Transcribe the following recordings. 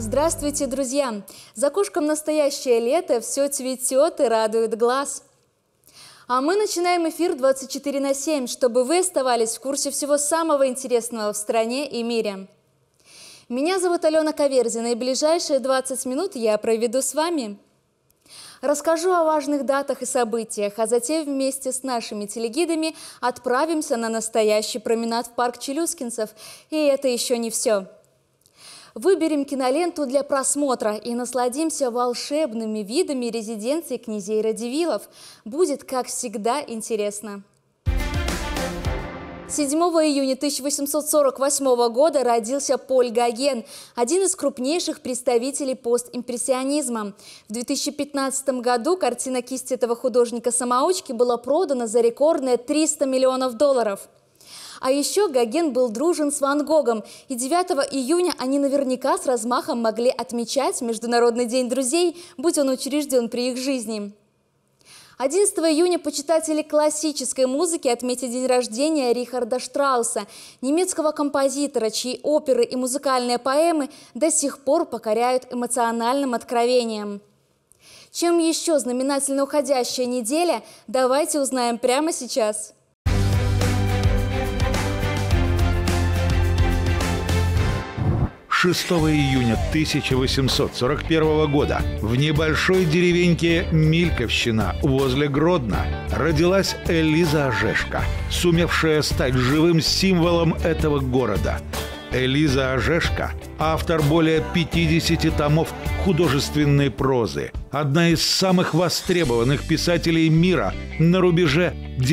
Здравствуйте, друзья! За окошком настоящее лето, все цветет и радует глаз. А мы начинаем эфир 24/7, чтобы вы оставались в курсе всего самого интересного в стране и мире. Меня зовут Алена Каверзина, и ближайшие 20 минут я проведу с вами. Расскажу о важных датах и событиях, а затем вместе с нашими телегидами отправимся на настоящий променад в парк Челюскинцев. И это еще не все. Выберем киноленту для просмотра и насладимся волшебными видами резиденции князей Радивилов. Будет, как всегда, интересно. 7 июня 1848 года родился Поль Гоген, один из крупнейших представителей постимпрессионизма. В 2015 году картина кисти этого художника-самоучки была продана за рекордные $300 миллионов. А еще Гоген был дружен с Ван Гогом, и 9 июня они наверняка с размахом могли отмечать Международный день друзей, будь он учрежден при их жизни. 11 июня почитатели классической музыки отметят день рождения Рихарда Штрауса, немецкого композитора, чьи оперы и музыкальные поэмы до сих пор покоряют эмоциональным откровением. Чем еще знаменательна уходящая неделя, давайте узнаем прямо сейчас. 6 июня 1841 года в небольшой деревеньке Мильковщина возле Гродно родилась Элиза Ожешко, сумевшая стать живым символом этого города. Элиза Ожешко – автор более 50 томов художественной прозы, одна из самых востребованных писателей мира на рубеже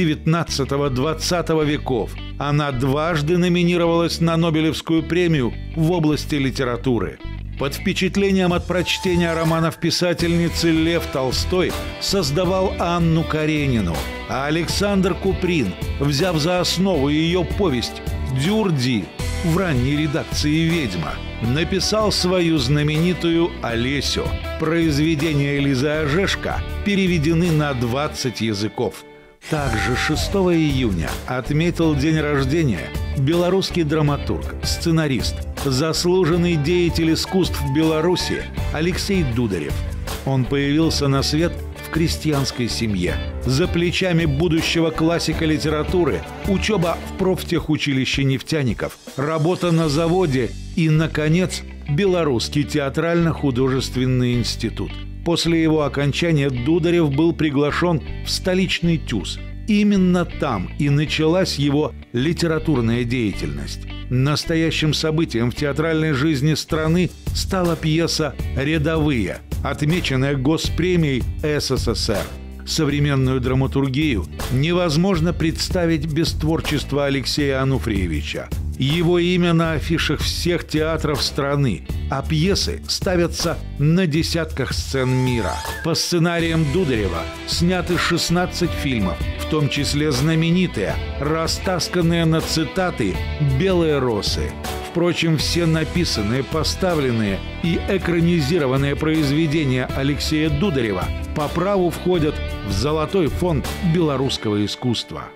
XIX-XX веков. Она дважды номинировалась на Нобелевскую премию в области литературы. Под впечатлением от прочтения романов писательницы Лев Толстой создавал Анну Каренину, а Александр Куприн, взяв за основу ее повесть «Дюрди» в ранней редакции «Ведьма», написал свою знаменитую «Олесю». Произведения Элизы Ожешко переведены на 20 языков. Также 6 июня отметил день рождения белорусский драматург, сценарист, заслуженный деятель искусств Беларуси Алексей Дударев. Он появился на свет в крестьянской семье. За плечами будущего классика литературы учеба в профтехучилище нефтяников, работа на заводе и, наконец, Белорусский театрально-художественный институт. После его окончания Дударев был приглашен в столичный ТЮЗ. Именно там и началась его литературная деятельность. Настоящим событием в театральной жизни страны стала пьеса «Рядовые», отмеченная Госпремией СССР. Современную драматургию невозможно представить без творчества Алексея Ануфриевича. Его имя на афишах всех театров страны, а пьесы ставятся на десятках сцен мира. По сценариям Дударева сняты 16 фильмов, в том числе знаменитые, растасканные на цитаты «Белые росы». Впрочем, все написанные, поставленные и экранизированные произведения Алексея Дударева по праву входят в золотой фонд белорусского искусства.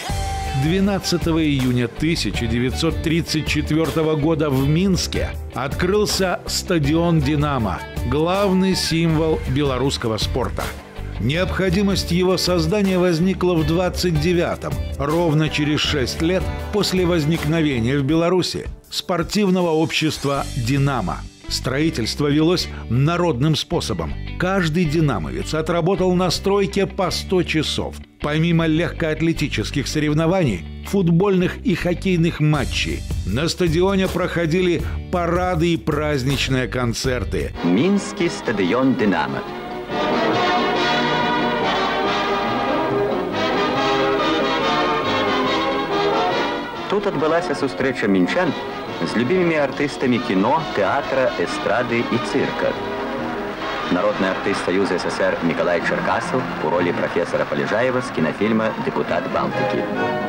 12 июня 1934 года в Минске открылся стадион «Динамо», главный символ белорусского спорта. Необходимость его создания возникла в 29-м, ровно через 6 лет после возникновения в Беларуси спортивного общества «Динамо». Строительство велось народным способом. Каждый динамовец отработал на стройке по 100 часов. Помимо легкоатлетических соревнований, футбольных и хоккейных матчей, на стадионе проходили парады и праздничные концерты. Минский стадион «Динамо». Тут адбылася сустрэча мінчан з любімымі артыстамі кіно, тэатра, эстрады і цырка. Народный артист Союза СССР Николай Черкасов у роли профессора Полежаева с кинофильма «Депутат Балтики».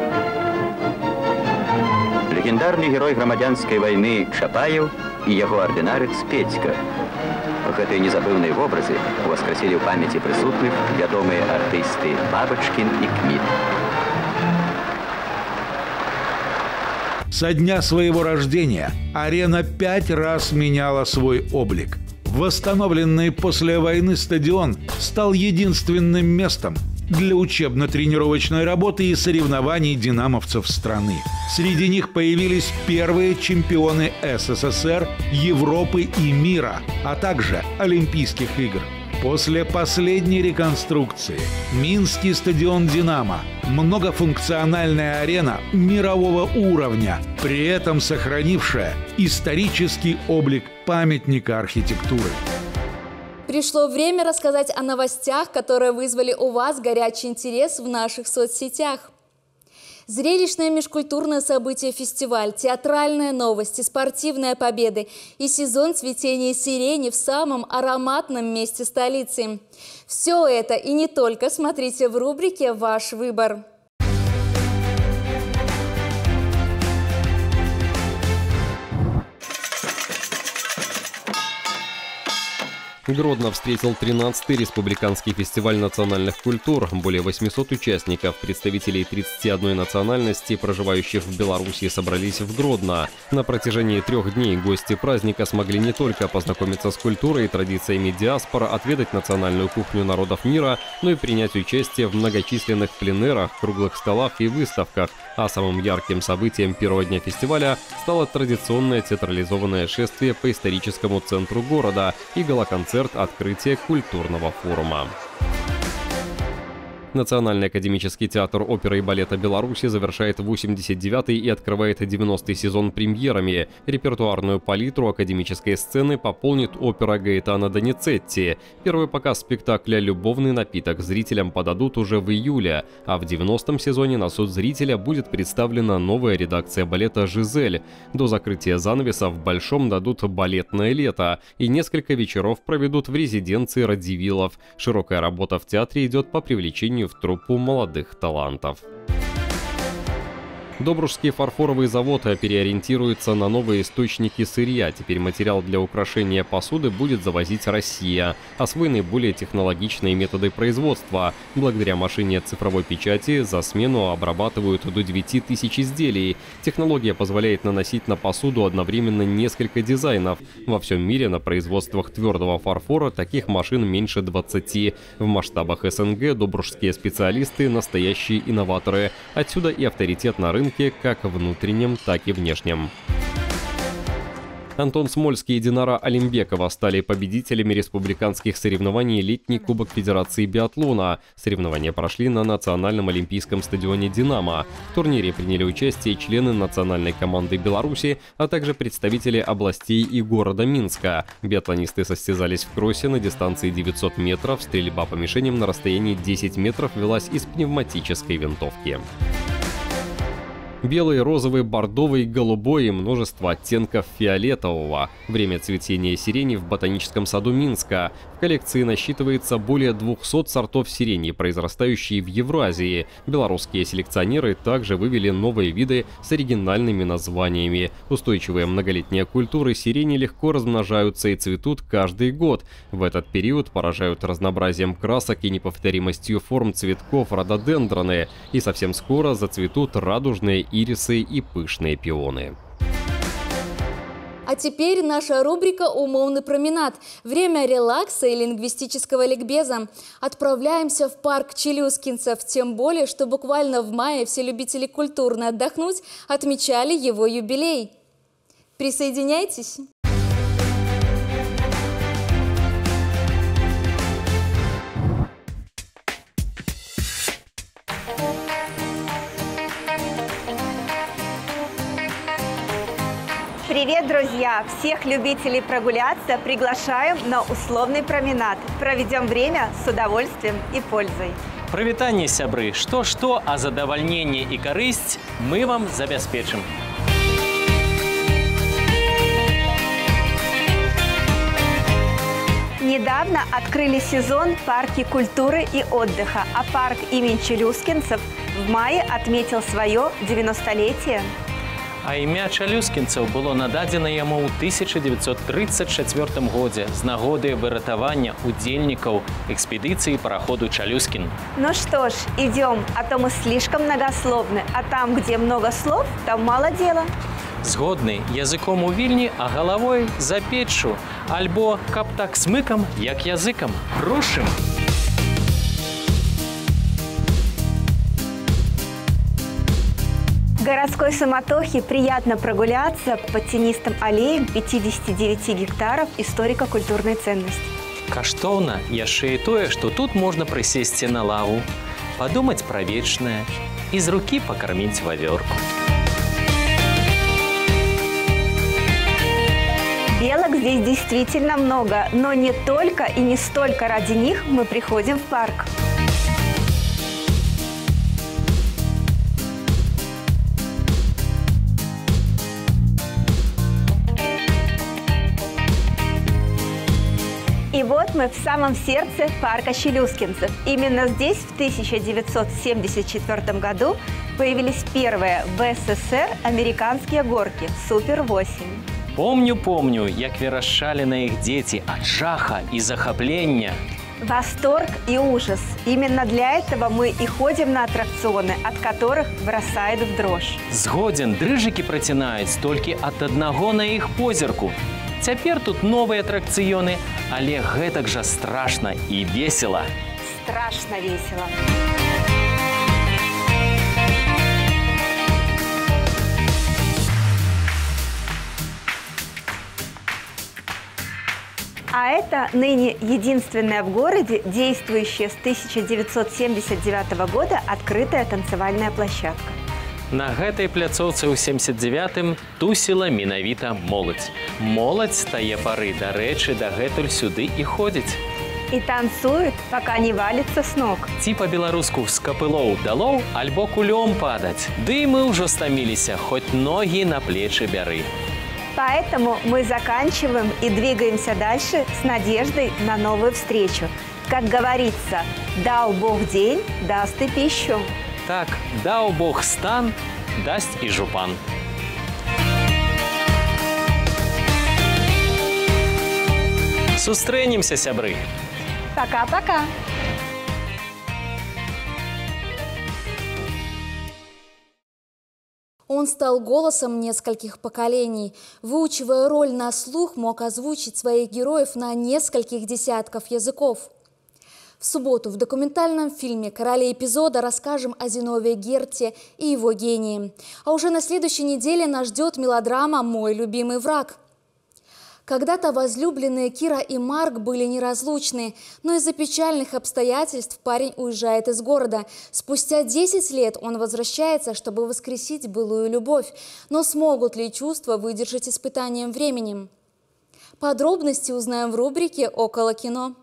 Легендарный герой громадянской войны Чапаев и его ординарец Петька. Гэтыя незабыўныя вобразы воскресили в памяти присутных вядомые артисты Бабочкин и Кмит. Со дня своего рождения арена 5 раз меняла свой облик. Восстановленный после войны стадион стал единственным местом для учебно-тренировочной работы и соревнований динамовцев страны. Среди них появились первые чемпионы СССР, Европы и мира, а также Олимпийских игр. После последней реконструкции Минский стадион «Динамо» – многофункциональная арена мирового уровня, при этом сохранившая исторический облик памятника архитектуры. Пришло время рассказать о новостях, которые вызвали у вас горячий интерес в наших соцсетях. Зрелищное межкультурное событие фестиваль, театральные новости, спортивные победы и сезон цветения сирени в самом ароматном месте столицы. Все это и не только смотрите в рубрике «Ваш выбор». Гродно встретил 13-й республиканский фестиваль национальных культур. Более 800 участников, представителей 31 национальности, проживающих в Беларуси, собрались в Гродно. На протяжении 3 дней гости праздника смогли не только познакомиться с культурой и традициями диаспор, отведать национальную кухню народов мира, но и принять участие в многочисленных пленэрах, круглых столах и выставках. А самым ярким событием первого дня фестиваля стало традиционное театрализованное шествие по историческому центру города и галоконцерт открытия культурного форума. Национальный академический театр оперы и балета Беларуси завершает 89-й и открывает 90-й сезон премьерами. Репертуарную палитру академической сцены пополнит опера Гаэтано Доницетти. Первый показ спектакля «Любовный напиток» зрителям подадут уже в июле, а в 90-м сезоне на суд зрителя будет представлена новая редакция балета «Жизель». До закрытия занавеса в Большом дадут балетное лето и несколько вечеров проведут в резиденции Радзивиллов. Широкая работа в театре идет по привлечению в труппу молодых талантов. Добружский фарфоровый завод переориентируется на новые источники сырья. Теперь материал для украшения посуды будет завозить Россия. Освоены более технологичные методы производства. Благодаря машине цифровой печати за смену обрабатывают до 9000 изделий. Технология позволяет наносить на посуду одновременно несколько дизайнов. Во всем мире на производствах твердого фарфора таких машин меньше 20. В масштабах СНГ добружские специалисты – настоящие инноваторы. Отсюда и авторитет на рынке как внутреннем, так и внешнем. Антон Смольский и Динара Алимбекова стали победителями республиканских соревнований «Летний кубок Федерации биатлона». Соревнования прошли на национальном олимпийском стадионе «Динамо». В турнире приняли участие члены национальной команды Беларуси, а также представители областей и города Минска. Биатлонисты состязались в кроссе на дистанции 900 метров. Стрельба по мишеням на расстоянии 10 метров велась из пневматической винтовки. Белый, розовый, бордовый, голубой и множество оттенков фиолетового. Время цветения сирени в ботаническом саду Минска. В коллекции насчитывается более 200 сортов сирени, произрастающие в Евразии. Белорусские селекционеры также вывели новые виды с оригинальными названиями. Устойчивые многолетние культуры сирени легко размножаются и цветут каждый год. В этот период поражают разнообразием красок и неповторимостью форм цветков рододендроны. И совсем скоро зацветут радужные ирисы и пышные пионы. А теперь наша рубрика «Умовный променад». Время релакса и лингвистического ликбеза. Отправляемся в парк Челюскинцев, тем более, что буквально в мае все любители культурно отдохнуть отмечали его юбилей. Присоединяйтесь! Привет, друзья! Всех любителей прогуляться приглашаем на условный променад. Проведем время с удовольствием и пользой. Прывітанне, сябры, што, а задавальненне и корысть мы вам забяспечым. Недавно открыли сезон парки культуры и отдыха, а парк имени Челюскинцев в мае отметил свое 90-летие. А імя чалюскінцаў было нададзена яму ў 1934 годзе з нагоды выратавання удзельнікаў экспедыцыі параходу «Чалюскін». Ну что ж, идем, а то мы слишком многословны, а там, где много слов, там мало дела. Згодны, языком у вільні, а галавой за печчу. Альбо, каб так смыкам, як языкам. Рушым! В городской суматохе приятно прогуляться по тенистым аллеям 59 гектаров историко-культурной ценности. Каштоўна яшчэ і тое, што тут можна прысесці на лаву, падумаць пра вечнае і з рукі пакарміць вавёрку. Белок здесь действительно много, но не только и не столько ради них мы приходим в парк. И вот мы в самом сердце парка Челюскинцев. Именно здесь в 1974 году появились первые в СССР американские горки «Супер-8». Помню, як верашчалі на іх дзеці ад жаха і захаплення. Восторг и ужас. Именно для этого мы и ходим на аттракционы, от которых бросает в дрожь. Згодзін, дрыжыкі працінаюць толькі ад аднаго на іх позірку. Цяпер тут новыя атракцыёны, але гэтак жа страшна і весела. Страшно весело. А это ныне единственная в городе, действующая с 1979 года, открытая танцевальная площадка. На гэтай пляцоўцы ў 79-м тусіла менавіта моладзь. Моладзь тае пары, дарэчы, дагэтуль сюды і ходзіць. И танцуют, пока не валится с ног. Ці па-беларуску з капылоў далоў, альбо кулём падаць. Ды мы ўжо стаміліся, хоць ногі на плечы бяры. Поэтому мы заканчиваем и двигаемся дальше с надеждой на новую встречу. Как говорится, дал Бог день, даст и пищу. Так, даў Бог стан, дасць і жупан. Сустрэнемся, сябры! Пока-пока! Он стал голосом нескольких поколений. Выучивая роль на слух, мог озвучить своих героев на нескольких десятков языков. В субботу в документальном фильме «Короли эпизода» расскажем о Зиновии Герте и его гении. А уже на следующей неделе нас ждет мелодрама «Мой любимый враг». Когда-то возлюбленные Кира и Марк были неразлучны, но из-за печальных обстоятельств парень уезжает из города. Спустя 10 лет он возвращается, чтобы воскресить былую любовь. Но смогут ли чувства выдержать испытанием временем? Подробности узнаем в рубрике «Около кино».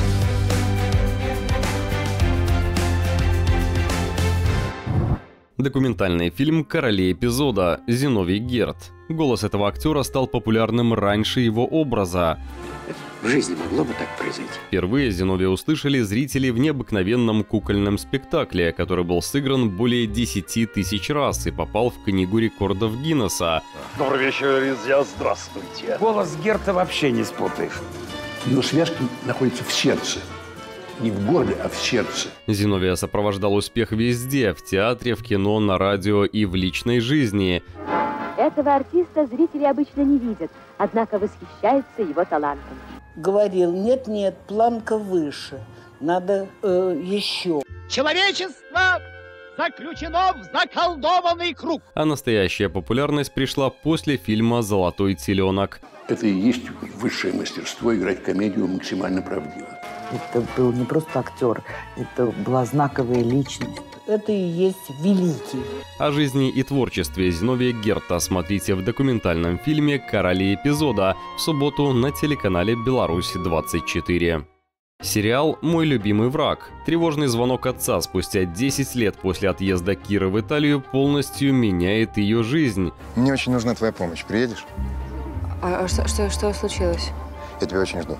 Документальный фильм «Короли эпизода» Зиновий Герт. Голос этого актера стал популярным раньше его образа. В жизни могло бы так произойти. Впервые Зиновия услышали зрители в необыкновенном кукольном спектакле, который был сыгран более 10 тысяч раз и попал в Книгу рекордов Гиннесса. Добрый вечер, друзья, здравствуйте. Голос Герта вообще не спутаешь. Его связки находятся в сердце. Не в горле, а в сердце. Зиновия сопровождал успех везде – в театре, в кино, на радио и в личной жизни. Этого артиста зрители обычно не видят, однако восхищаются его талантом. Говорил, нет, планка выше, надо еще. Человечество заключено в заколдованный круг. А настоящая популярность пришла после фильма «Золотой теленок». Это и есть высшее мастерство — играть комедию максимально правдиво. Это был не просто актер, это была знаковая личность. Это и есть великий. О жизни и творчестве Зиновия Герта смотрите в документальном фильме «Короли эпизода» в субботу на телеканале «Беларусь-24». Сериал «Мой любимый враг». Тревожный звонок отца спустя 10 лет после отъезда Киры в Италию полностью меняет ее жизнь. Мне очень нужна твоя помощь. Приедешь? А что случилось? Я тебя очень жду.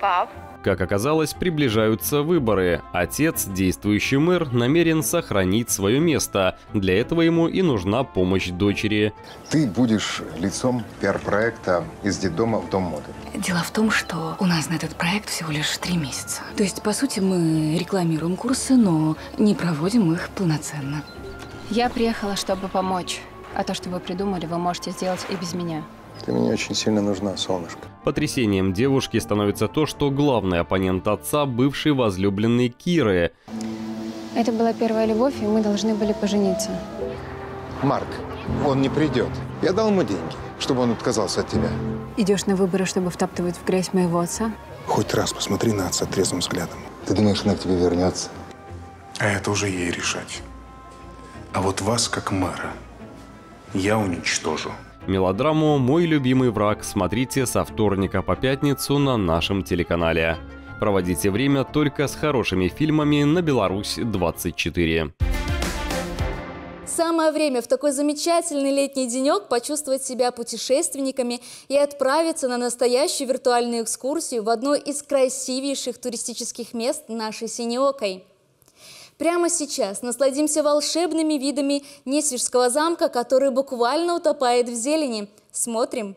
Пап. Как оказалось, приближаются выборы. Отец, действующий мэр, намерен сохранить свое место. Для этого ему и нужна помощь дочери. Ты будешь лицом пиар-проекта «Из детдома в дом моды». Дело в том, что у нас на этот проект всего лишь 3 месяца. То есть, по сути, мы рекламируем курсы, но не проводим их полноценно. Я приехала, чтобы помочь. А то, что вы придумали, вы можете сделать и без меня. Ты мне очень сильно нужна, солнышко. Потрясением девушки становится то, что главный оппонент отца – бывший возлюбленный Киры. Это была первая любовь, и мы должны были пожениться. Марк, он не придет. Я дал ему деньги, чтобы он отказался от тебя. Идешь на выборы, чтобы втаптывать в грязь моего отца? Хоть раз посмотри на отца трезвым взглядом. Ты думаешь, она к тебе вернется? А это уже ей решать. А вот вас, как мэра, я уничтожу. Мелодраму «Мой любимый враг» смотрите со вторника по пятницу на нашем телеканале. Проводите время только с хорошими фильмами на Беларусь-24. Самое время в такой замечательный летний денек почувствовать себя путешественниками и отправиться на настоящую виртуальную экскурсию в одно из красивейших туристических мест нашей Синеокой. Прямо сейчас насладимся волшебными видами Несвижского замка, который буквально утопает в зелени. Смотрим.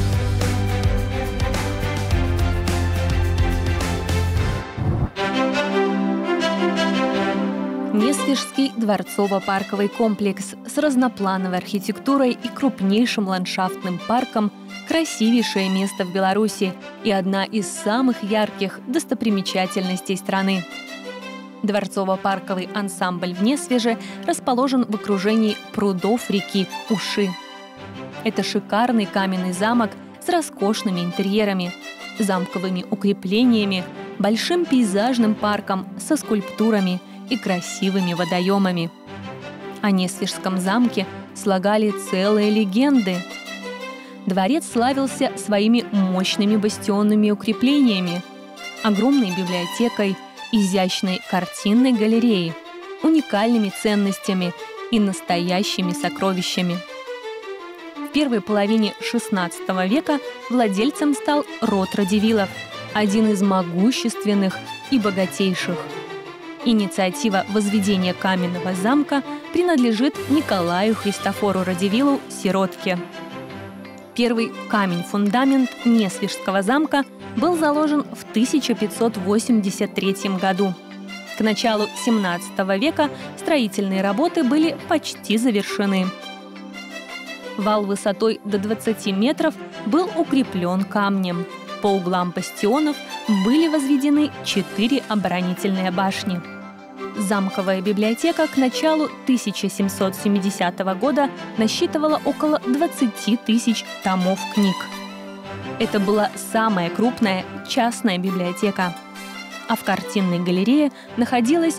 Несвижский дворцово-парковый комплекс с разноплановой архитектурой и крупнейшим ландшафтным парком – красивейшее место в Беларуси и одна из самых ярких достопримечательностей страны. Дворцово-парковый ансамбль в Несвеже расположен в окружении прудов реки Уши. Это шикарный каменный замок с роскошными интерьерами, замковыми укреплениями, большим пейзажным парком со скульптурами и красивыми водоемами. О Несвижском замке слагали целые легенды. Дворец славился своими мощными бастионными укреплениями, огромной библиотекой, изящной картинной галереей, уникальными ценностями и настоящими сокровищами. В первой половине XVI века владельцем стал род Радивилов, один из могущественных и богатейших. Инициатива возведения каменного замка принадлежит Николаю Христофору Радивилу Сиротке. Первый камень-фундамент Несвижского замка был заложен в 1583 году. К началу XVII века строительные работы были почти завершены. Вал высотой до 20 метров был укреплен камнем. По углам бастионов были возведены 4 оборонительные башни. Замковая библиотека к началу 1770 года насчитывала около 20 тысяч томов книг. Это была самая крупная частная библиотека. А в картинной галерее находилось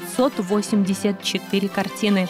984 картины.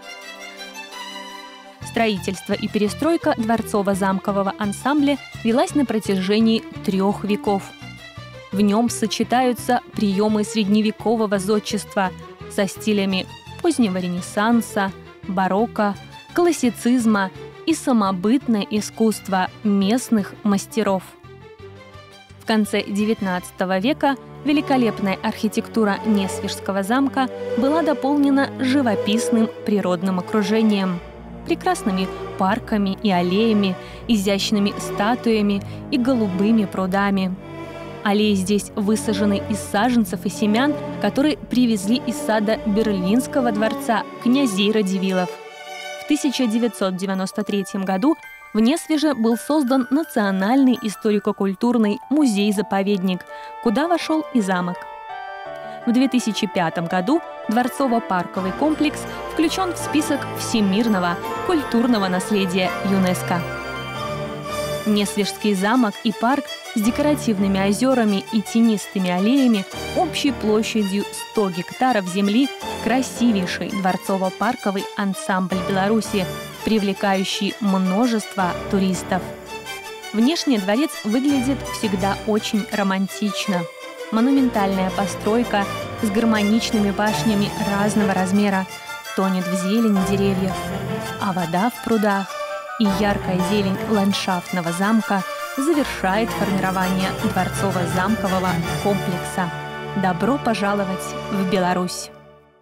Строительство и перестройка дворцово-замкового ансамбля велась на протяжении 3 веков. В нем сочетаются приемы средневекового зодчества со стилями позднего Ренессанса, барокко, классицизма и самобытное искусство местных мастеров. В конце XIX века великолепная архитектура Несвижского замка была дополнена живописным природным окружением, прекрасными парками и аллеями, изящными статуями и голубыми прудами. Аллеи здесь высажены из саженцев и семян, которые привезли из сада Берлинского дворца князей Радивилов. В 1993 году в Несвеже был создан Национальный историко-культурный музей-заповедник, куда вошел и замок. В 2005 году дворцово-парковый комплекс включен в список всемирного культурного наследия ЮНЕСКО. Несвежский замок и парк с декоративными озерами и тенистыми аллеями общей площадью 100 гектаров земли – красивейший дворцово-парковый ансамбль Беларуси, привлекающий множество туристов. Внешне дворец выглядит всегда очень романтично. Монументальная постройка с гармоничными башнями разного размера тонет в зелени деревьев, а вода в прудах и яркая зелень ландшафтного замка завершает формирование дворцово-замкового комплекса. Добро пожаловать в Беларусь!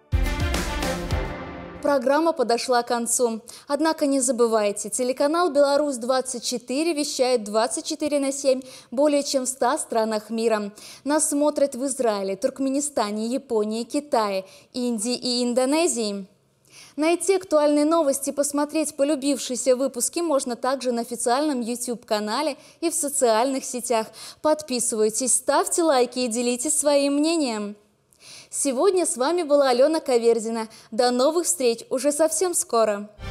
Программа подошла к концу. Однако не забывайте, телеканал «Беларусь-24» вещает 24/7 более чем в 100 странах мира. Нас смотрят в Израиле, Туркменистане, Японии, Китае, Индии и Индонезии. Найти актуальные новости и посмотреть полюбившиеся выпуски можно также на официальном YouTube-канале и в социальных сетях. Подписывайтесь, ставьте лайки и делитесь своим мнением. Сегодня с вами была Алена Каверзина. До новых встреч уже совсем скоро.